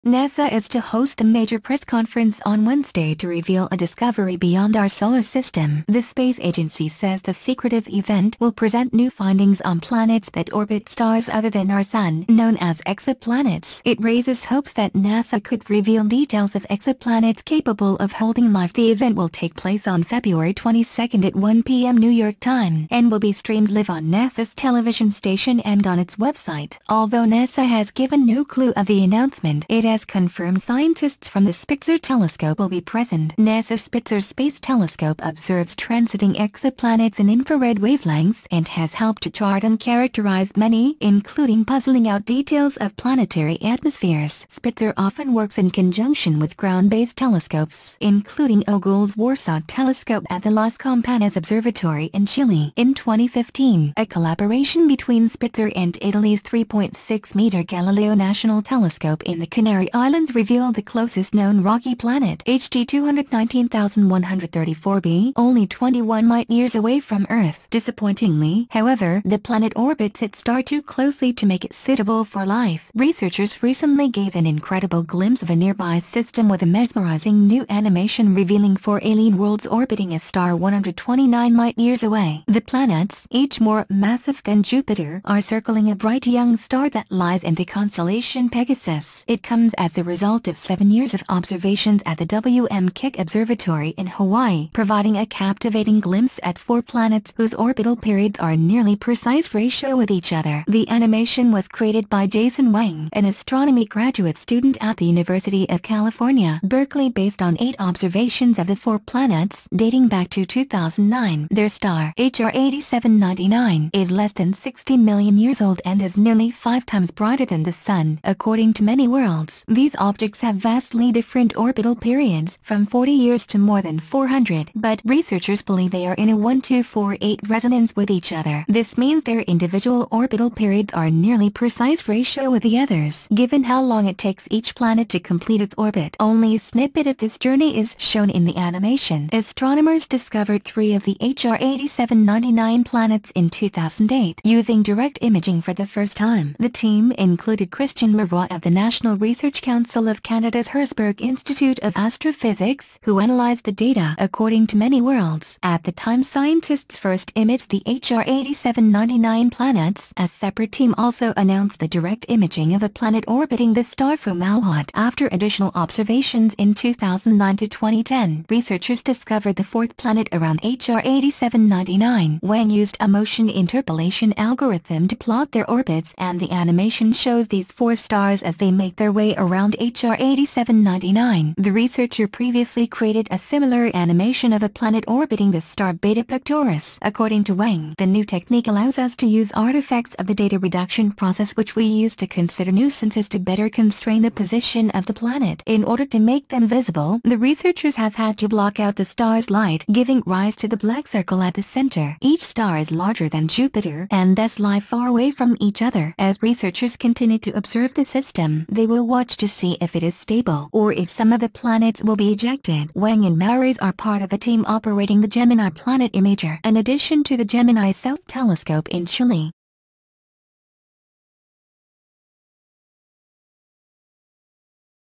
NASA is to host a major press conference on Wednesday to reveal a discovery beyond our solar system. The space agency says the secretive event will present new findings on planets that orbit stars other than our Sun, known as exoplanets. It raises hopes that NASA could reveal details of exoplanets capable of holding life. The event will take place on February 22 at 1 p.m. New York time and will be streamed live on NASA's television station and on its website. Although NASA has given no clue of the announcement, it has confirmed scientists from the Spitzer telescope will be present. NASA's Spitzer Space Telescope observes transiting exoplanets in infrared wavelengths and has helped to chart and characterize many, including puzzling out details of planetary atmospheres. Spitzer often works in conjunction with ground-based telescopes, including Ogul's Warsaw Telescope at the Las Campanas Observatory in Chile. In 2015, a collaboration between Spitzer and Italy's 3.6-meter Galileo National Telescope in the Canary Islands revealed the closest known rocky planet, HD 219,134b, only 21 light-years away from Earth. Disappointingly, however, the planet orbits its star too closely to make it suitable for life. Researchers recently gave an incredible glimpse of a nearby system with a mesmerizing new animation revealing 4 alien worlds orbiting a star 129 light-years away. The planets, each more massive than Jupiter, are circling a bright young star that lies in the constellation Pegasus. It comes as a result of 7 years of observations at the W.M. Keck Observatory in Hawaii, providing a captivating glimpse at 4 planets whose orbital periods are in nearly precise ratio with each other. The animation was created by Jason Wang, an astronomy graduate student at the University of California, Berkeley, based on 8 observations of the 4 planets dating back to 2009. Their star, HR 8799, is less than 60 million years old and is nearly 5 times brighter than the Sun, according to many worlds. These objects have vastly different orbital periods, from 40 years to more than 400, but researchers believe they are in a 1:4:8 resonance with each other. This means their individual orbital periods are nearly precise ratio with the others. Given how long it takes each planet to complete its orbit, only a snippet of this journey is shown in the animation. Astronomers discovered 3 of the HR 8799 planets in 2008 using direct imaging for the first time. The team included Christian Leroy of the National Research Council of Canada's Herzberg Institute of Astrophysics, who analyzed the data. According to many worlds, at the time scientists first imaged the HR 8799 planets, a separate team also announced the direct imaging of a planet orbiting the star Fomalhaut. After additional observations in 2009 to 2010, researchers discovered the 4th planet around HR 8799. Wang used a motion interpolation algorithm to plot their orbits, and the animation shows these 4 stars as they make their way around HR 8799. The researcher previously created a similar animation of a planet orbiting the star Beta Pictoris. According to Wang, the new technique allows us to use artifacts of the data reduction process which we use to consider nuisances to better constrain the position of the planet. In order to make them visible, the researchers have had to block out the star's light, giving rise to the black circle at the center. Each star is larger than Jupiter and thus lie far away from each other. As researchers continue to observe the system, they will watch to see if it is stable or if some of the planets will be ejected. Wang and Maurice are part of a team operating the Gemini Planet Imager, in addition to the Gemini South Telescope in Chile.